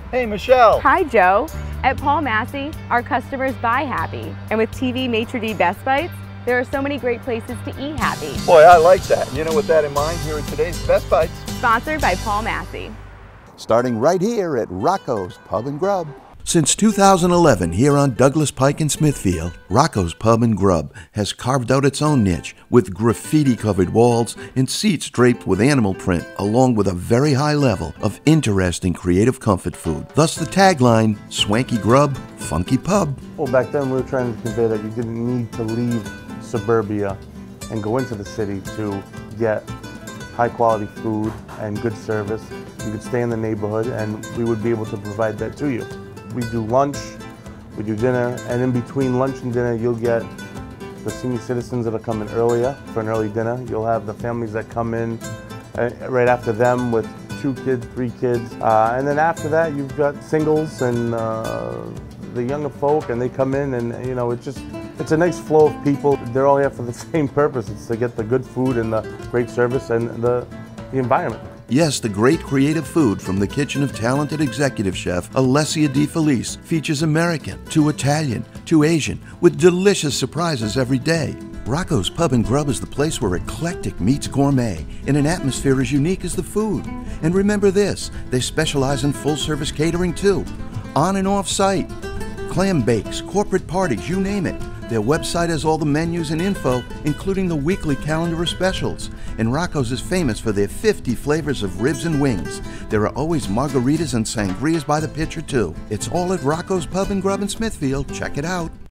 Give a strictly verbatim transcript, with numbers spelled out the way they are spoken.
Hey, Michelle. Hi, Joe. At Paul Massey, our customers buy happy. And with T V maitre d' Best Bites, there are so many great places to eat happy. Boy, I like that. You know, with that in mind, here are today's Best Bites. Sponsored by Paul Massey. Starting right here at Rocco's Pub and Grub. Since two thousand eleven, here on Douglas Pike in Smithfield, Rocco's Pub and Grub has carved out its own niche with graffiti-covered walls and seats draped with animal print, along with a very high level of interesting creative comfort food. Thus the tagline, Swanky Grub, Funky Pub. Well, back then we were trying to convey that you didn't need to leave suburbia and go into the city to get high-quality food and good service. You could stay in the neighborhood and we would be able to provide that to you. We do lunch, we do dinner, and in between lunch and dinner you'll get the senior citizens that are coming earlier for an early dinner. You'll have the families that come in uh, right after them with two kids, three kids. Uh, and then after that you've got singles and uh, the younger folk, and they come in and, you know, it's just, it's a nice flow of people. They're all here for the same purpose. It's to get the good food and the great service and the, the environment. Yes, the great creative food from the kitchen of talented executive chef Alessia De Felice features American to Italian to Asian with delicious surprises every day. Rocco's Pub and Grub is the place where eclectic meets gourmet in an atmosphere as unique as the food. And remember this, they specialize in full-service catering too, on and off site. Clam bakes, corporate parties, you name it. Their website has all the menus and info, including the weekly calendar of specials. And Rocco's is famous for their fifty flavors of ribs and wings. There are always margaritas and sangrias by the pitcher too. It's all at Rocco's Pub and Grub in Smithfield. Check it out.